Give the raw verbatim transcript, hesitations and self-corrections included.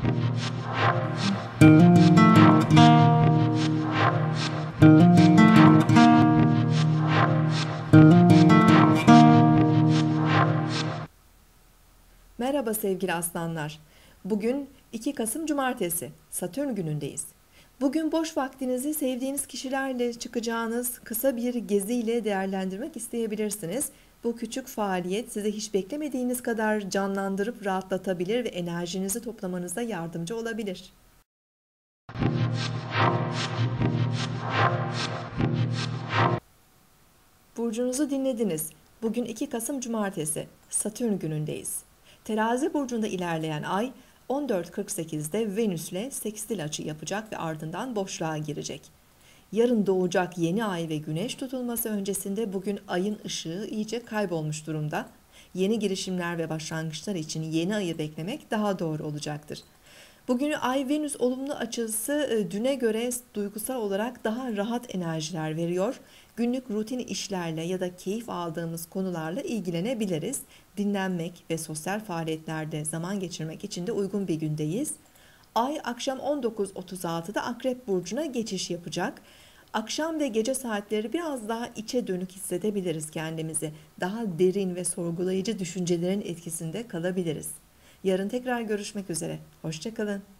Merhaba sevgili aslanlar. Bugün iki Kasım Cumartesi, Satürn günündeyiz. Bugün boş vaktinizi sevdiğiniz kişilerle çıkacağınız kısa bir geziyle değerlendirmek isteyebilirsiniz. Bu küçük faaliyet sizi hiç beklemediğiniz kadar canlandırıp rahatlatabilir ve enerjinizi toplamanıza yardımcı olabilir. Burcunuzu dinlediniz. Bugün iki Kasım Cumartesi, Satürn günündeyiz. Terazi burcunda ilerleyen ay on dört kırk sekizde Venüs'le sekstil açı yapacak ve ardından boşluğa girecek. Yarın doğacak yeni ay ve güneş tutulması öncesinde bugün ayın ışığı iyice kaybolmuş durumda. Yeni girişimler ve başlangıçlar için yeni ayı beklemek daha doğru olacaktır. Bugün Ay-Venüs olumlu açısı düne göre duygusal olarak daha rahat enerjiler veriyor. Günlük rutin işlerle ya da keyif aldığımız konularla ilgilenebiliriz. Dinlenmek ve sosyal faaliyetlerde zaman geçirmek için de uygun bir gündeyiz. Ay akşam on dokuz otuz altıda Akrep Burcu'na geçiş yapacak. Akşam ve gece saatleri biraz daha içe dönük hissedebiliriz kendimizi. Daha derin ve sorgulayıcı düşüncelerin etkisinde kalabiliriz. Yarın tekrar görüşmek üzere. Hoşça kalın.